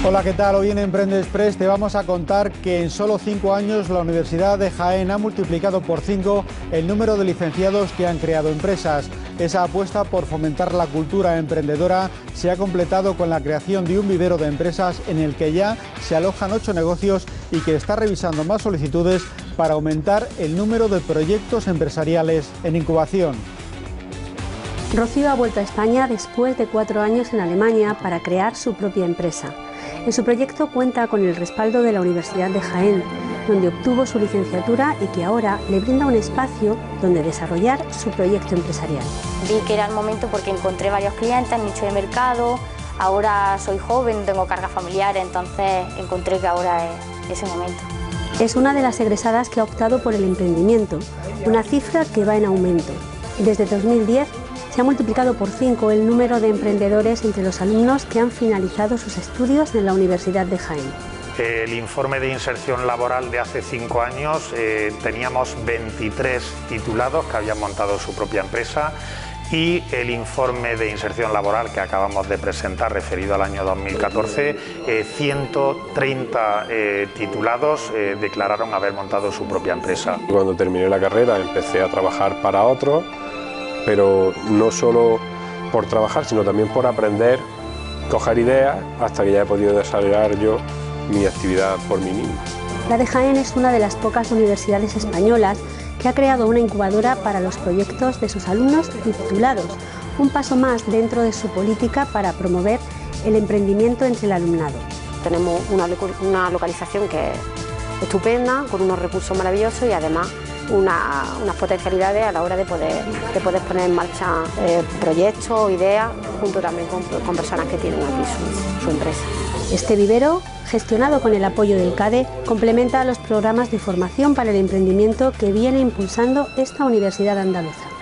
Hola, ¿qué tal? Hoy en Emprende Express te vamos a contar que en solo 5 años la Universidad de Jaén ha multiplicado por 5 el número de licenciados que han creado empresas. Esa apuesta por fomentar la cultura emprendedora se ha completado con la creación de un vivero de empresas en el que ya se alojan 8 negocios y que está revisando más solicitudes para aumentar el número de proyectos empresariales en incubación. Rocío ha vuelto a España después de 4 años en Alemania para crear su propia empresa. En su proyecto cuenta con el respaldo de la Universidad de Jaén, donde obtuvo su licenciatura y que ahora le brinda un espacio donde desarrollar su proyecto empresarial. Vi que era el momento porque encontré varios clientes, nicho de mercado, ahora soy joven, no tengo carga familiar, entonces encontré que ahora es ese momento. Es una de las egresadas que ha optado por el emprendimiento, una cifra que va en aumento. Desde 2010 se ha multiplicado por 5 el número de emprendedores entre los alumnos que han finalizado sus estudios en la Universidad de Jaén. El informe de inserción laboral de hace 5 años teníamos 23 titulados que habían montado su propia empresa y el informe de inserción laboral que acabamos de presentar referido al año 2014, 130 titulados declararon haber montado su propia empresa. Cuando terminé la carrera empecé a trabajar para otros, pero no solo por trabajar, sino también por aprender, coger ideas, hasta que ya he podido desarrollar yo mi actividad por mí mismo. La de Jaén es una de las pocas universidades españolas que ha creado una incubadora para los proyectos de sus alumnos y titulados, un paso más dentro de su política para promover el emprendimiento entre el alumnado. Tenemos una localización que es estupenda, con unos recursos maravillosos y además unas potencialidades a la hora de poder poner en marcha proyectos, ideas, junto también con personas que tienen aquí su empresa. Este vivero, gestionado con el apoyo del CADE, complementa a los programas de formación para el emprendimiento que viene impulsando esta universidad andaluza.